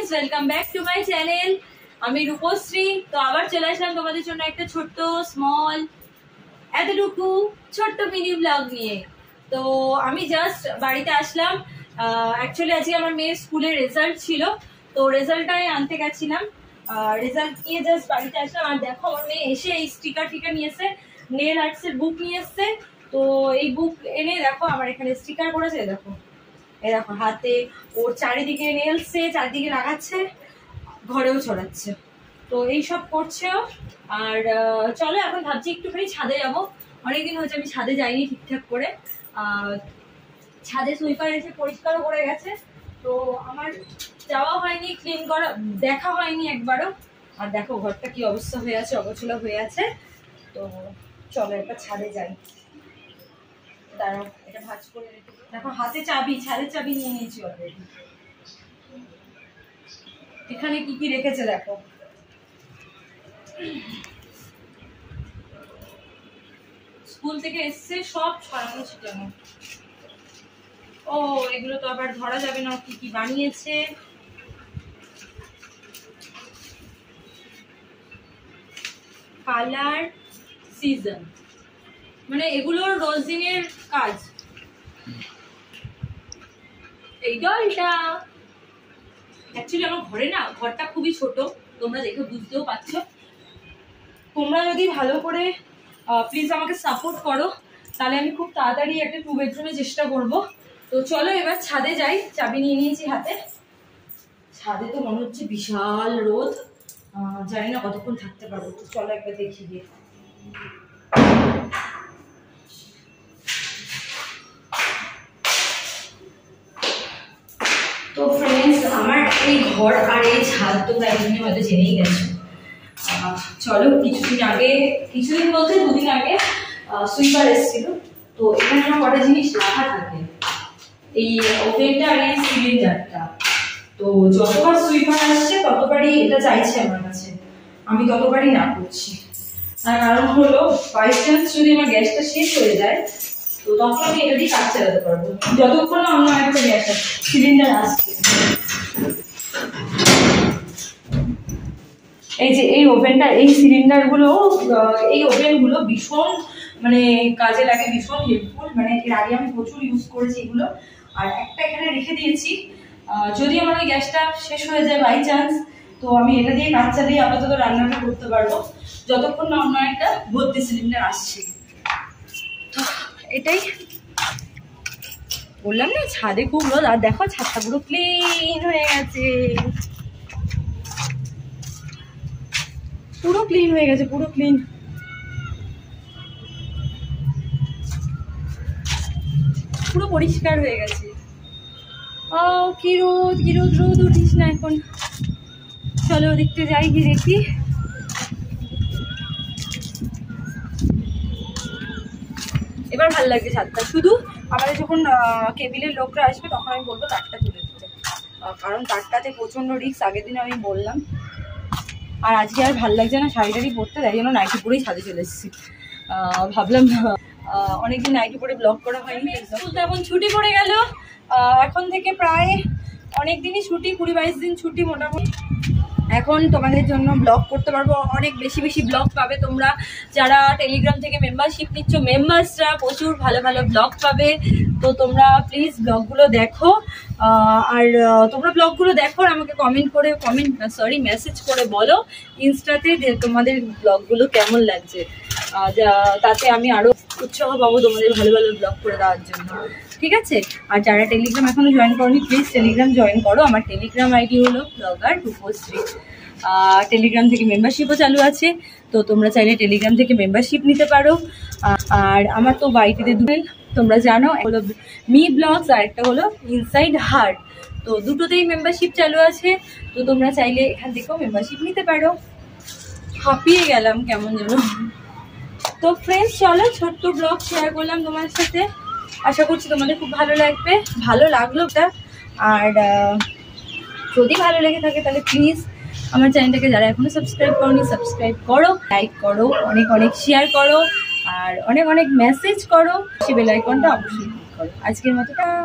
Friends welcome back to my channel. আমি রূপশ্রী। তো আবার চলে আসলাম তোমাদের জন্য একটা ছোট্ট স্মল এতটুকু ছোট্ট মিনি ব্লগ নিয়ে। তো আমি জাস্ট বাড়িতে আসলাম। অ্যাকচুয়ালি আজকে আমার মেয়ের স্কুলের রেজাল্ট ছিল, তো রেজাল্টটাই আনতে গেছিলাম। রেজাল্ট নিয়ে জাস্ট বাড়িতে আসলাম। আর দেখো আমার মেয়ে এসে এই স্টিকার নিয়ে এসে নেল আর্টসের বুক নিয়ে এসছে। তো এই বুক এনে দেখো আমার এখানে স্টিকার করেছে। দেখো এই দেখো হাতে ওর চারিদিকে নেলসে চারিদিকে লাগাচ্ছে, ঘরেও ছড়াচ্ছে। তো এইসব করছে। আর চলো এখন ভাবছি একটুখানি ছাদে যাবো। অনেকদিন হয়েছে আমি ছাদে যাইনি ঠিকঠাক করে। ছাদে সুইপার এসে পরিষ্কারও করে গেছে, তো আমার যাওয়া হয়নি, ক্লিন করা দেখা হয়নি একবারও। আর দেখো ঘরটা কি অবস্থা হয়ে আছে, অগোছালো হয়ে আছে। তো চলো একবার ছাদে যাই। দাঁড়াও এটা ভাঁজ করে রেখে দেখো হাতে চাবি, ছাদের চাবি নিয়ে নিয়েছি অলরেডি। এখানে কি কি রেখেছে দেখো। স্কুল থেকে এসছে সব ছড়ানো ছিটানো। ও এগুলো তো আবার ধরা যাবে না, কি কি বানিয়েছে। কালার সিজন মানে এগুলোর রোজিনের কাজ। এই ডলটা অ্যাকচুয়ালি আমার ঘরে না, ঘরটা খুবই ছোট, তোমরা দেখে বুঝতেও পারছো। তোমরা যদি ভালো করে প্লিজ আমাকে সাপোর্ট করো, তাহলে আমি খুব তাড়াতাড়ি একটা 2 বেডরুমে চেষ্টা করব। তো চলো এবার ছাদে যাই। চাবি নিয়ে নিয়েছি হাতে। ছাদে তো মনে হচ্ছে বিশাল রোদ, জানি না কতক্ষণ থাকতে পারবো। তো চলো একবার দেখি গিয়ে। তো ফ্রেন্ডস আমার এই ঘর আর এই ছাদ তোমরা একদিনে হয়তো জেনেই গেছো। চলো কিছুদিন বলতে 2 দিন আগে সুইপার এসেছিল। তো এখানে আমার কটা জিনিস রাখা থাকে, এই ওভেনটা আর এই সিলিন্ডারটা। তো যতবার সুইপার আসছে ততবারই এটা চাইছে আমার কাছে, আমি ততবারই না করছি। তার কারণ হলো বাই চান্স যদি আমার গ্যাসটা শেষ হয়ে যায়, তো তখন আমি এটা দিয়ে কাজ চালাতে পারবো, যতক্ষণ না অন্য একটা গ্যাস সিলিন্ডার আসছে। এই যে এই ওভেনটা, এই সিলিন্ডারগুলো, এই ওভেনগুলো ভীষণ মানে কাজে লাগে, ভীষণ হেল্পফুল। মানে এর আগে আমি প্রচুর ইউজ করেছি এগুলো। আর একটা এখানে রেখে দিয়েছি, যদি আমার ওই গ্যাসটা শেষ হয়ে যায় বাই চান্স, তো আমি এটা দিয়ে কাজ চালিয়ে আপাতত রান্নাটা করতে পারবো, যতক্ষণ না অন্য একটা ভর্তি সিলিন্ডার আসছে। তো এটাই বললাম না, ছাদে খুব রোদ। আর দেখো ছাদটা পুরো ক্লিন হয়ে গেছে, পুরো ক্লিন হয়ে গেছে, পুরো ক্লিন। পুরো পরিষ্কার হয়ে গেছে। ও কি রোদ, কি রোদ, রোদ উঠিস না এখন। চলো দেখতে যাই, কি দেখি। এবার ভালো লাগছে ছাদটা। শুধু আমাদের যখন কেবিলের লোকরা আসবে তখন আমি বলবো তারটা তুলে দিতে, কারণ তারটাতে প্রচন্ড রিস্ক, আগের দিন আমি বললাম। আর আজকে আর ভালো লাগছে না শাড়িটারি পরতে, তাই জন্য নাইটি পরেই ছাদে চলে এসেছি। ভাবলাম অনেকদিন নাইটি পরে ব্লগ করা হয়নি। স্কুল তো এখন ছুটি পড়ে গেল, এখন থেকে প্রায় অনেক দিনই ছুটি, 20-22 দিন ছুটি মোটামুটি। এখন তোমাদের জন্য ব্লগ করতে পারবো, অনেক বেশি বেশি ব্লগ পাবে তোমরা। যারা টেলিগ্রাম থেকে মেম্বারশিপ নিচ্ছ, মেম্বার্সরা প্রচুর ভালো ভালো ব্লগ পাবে। তো তোমরা প্লিজ ব্লগগুলো দেখো। আর তোমরা ব্লগগুলো দেখো আর আমাকে মেসেজ করে বলো ইনস্টাতে যে তোমাদের ব্লগগুলো কেমন লাগছে। তাতে আমি আরও উৎসাহ পাবো তোমাদের ভালো ভালো ব্লগ করে দেওয়ার জন্য, ঠিক আছে? আর যারা টেলিগ্রাম এখনো জয়েন করোনি, প্লিজ টেলিগ্রাম জয়েন করো। আমার টেলিগ্রাম আইডি হলো ব্লগার রূপশ্রী। টেলিগ্রাম থেকে মেম্বারশিপও চালু আছে, তো তোমরা চাইলে টেলিগ্রাম থেকে মেম্বারশিপ নিতে পারো। আর আমার তো বাইটিতে তোমরা জানো, হলো মি ব্লগস আর একটা হলো ইনসাইড হার্ট। তো দুটোতেই মেম্বারশিপ চালু আছে, তো তোমরা চাইলে এখান থেকেও মেম্বারশিপ নিতে পারো। হাঁপিয়ে গেলাম কেমন যেন। তো ফ্রেন্ডস চলো ছোট্ট ব্লগ শেয়ার করলাম তোমার সাথে, আশা করছি তোমাদের খুব ভালো লাগবে। ভালো লাগলো ওটা। আর যদি ভালো লেগে থাকে তাহলে প্লিজ আমার চ্যানেলটাকে যারা এখনো সাবস্ক্রাইব করোনি সাবস্ক্রাইব করো, লাইক করো, অনেক অনেক শেয়ার করো, আর অনেক অনেক মেসেজ করো, সে বেল আইকনটা অবশ্যই ক্লিক করো। আজকের মতো